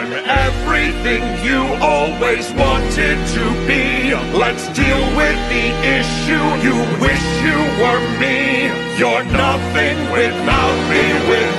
I'm everything you always wanted to be. Let's deal with the issue. You wish you were me. You're nothing without me.